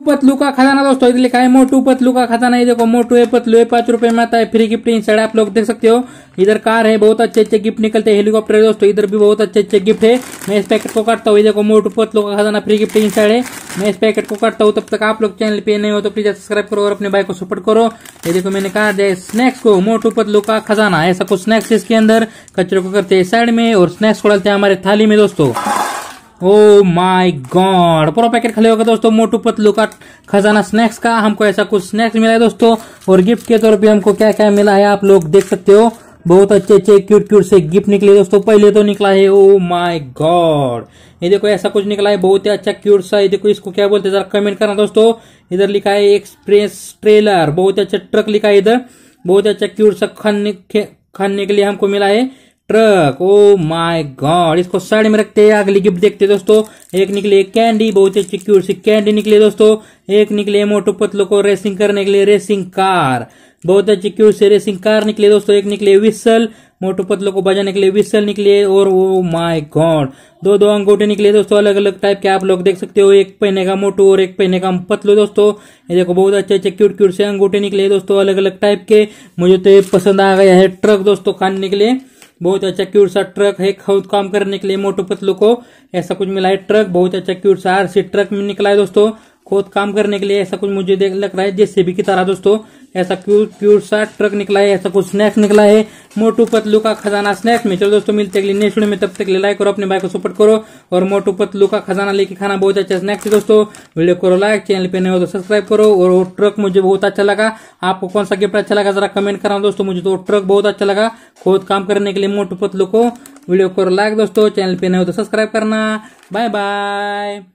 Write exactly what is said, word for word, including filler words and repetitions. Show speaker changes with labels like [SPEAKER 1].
[SPEAKER 1] पतलू का खजाना दोस्तों, इधर लिखा है मोटू पतलू का खजाना। ये देखो मोटू है पतलू है, पांच रुपए में आता है, फ्री गिफ्ट इनसाइड आप लोग देख सकते हो। इधर कार है, बहुत अच्छे अच्छे गिफ्ट निकलते हैं। हेलीकॉप्टर है दोस्तों, इधर भी बहुत अच्छे अच्छे गिफ्ट है। मैं इस पैकेट को काटता हूँ। ये देखो मोटू पतलू का खजाना फ्री गिफ्ट इनसाइड है। मैं इस पैकेट को काटता हूँ। तब तक आप लोग चैनल पे नए हो तो प्लीज सब्सक्राइब करो और अपने भाई को सपोर्ट करो। ये देखो मैंने कहा जाए स्नैक्स को मोटू पतलू का खजाना, ऐसा कुछ स्नैक्स इसके अंदर। कचरे को करते हैं साइड में और स्नैक्स को डालते हैं हमारे थाली में दोस्तों। ओ माय गॉड, पूरा पैकेट खाली होगा दोस्तों मोटू पतलू का खजाना स्नैक्स का। हमको ऐसा कुछ स्नैक्स मिला है दोस्तों, और गिफ्ट के तौर पे हमको क्या क्या मिला है आप लोग देख सकते हो। बहुत अच्छे अच्छे क्यूट क्यूट से गिफ्ट निकले दोस्तों। पहले तो निकला है ओ माय गॉड, ये देखो ऐसा कुछ निकला है, बहुत ही अच्छा क्यूट सा। ये देखो इसको क्या बोलते हैं जरा कमेंट करना दोस्तों। इधर लिखा है एक्सप्रेस ट्रेलर, बहुत अच्छा ट्रक लिखा है इधर। बहुत अच्छा क्यूट सा खाने खाने के लिए हमको मिला है ट्रक। ओ माय गॉड, इसको साइड में रखते हैं, अगली गिफ्ट देखते हैं दोस्तों। एक निकली कैंडी, बहुत अच्छी क्यूट सी कैंडी निकली दोस्तों। एक निकले मोटू पतलू को रेसिंग करने के लिए रेसिंग कार, बहुत अच्छी क्यूट से रेसिंग कार निकले दोस्तों। एक निकले विसल, मोटू पतलू को बजाने के लिए विसल निकले। और ओ माय गॉड, दो दो अंगूठे निकले दोस्तों, अलग अलग टाइप के आप लोग देख सकते हो। एक पहने का मोटू और एक पहने का पतलू दोस्तों। ये देखो बहुत अच्छे अच्छे क्यूट क्यूट से अंगूठे निकले दोस्तों, अलग अलग टाइप के। मुझे तो ये पसंद आ गया है ट्रक दोस्तों, खाने के लिए बहुत अच्छा क्यूट सा ट्रक है। खुद काम करने के लिए मोटू पतलू को ऐसा कुछ मिला है ट्रक, बहुत अच्छा क्यूट सा आरसी ट्रक में निकला है दोस्तों। खुद काम करने के लिए ऐसा कुछ मुझे देख लग रहा है जेसीबी की तरह दोस्तों। ऐसा क्यूट क्यूट सा ट्रक निकला है, ऐसा कुछ स्नैक्स निकला है मोटू पतलू का खजाना स्नैक्स में। चलो दोस्तों मिलते हैं नेक्स्ट वीडियो में, तब तक लाइक करो, अपने भाई को सपोर्ट करो। और मोटू पतलू का खजाना लेके खाना बहुत अच्छा स्नैक्स है दोस्तों। वीडियो करो लाइक, चैनल पे नए हो तो सब्सक्राइब करो। और वो ट्रक मुझे बहुत अच्छा लगा। आपको कौन सा गिफ्ट अच्छा लगा जरा कमेंट करना दोस्तों। मुझे तो ट्रक बहुत अच्छा लगा, खुद काम करने के लिए मोटू पतलू को। वीडियो करो लाइक दोस्तों, चैनल पे नए हो तो सब्सक्राइब करना। Bye bye.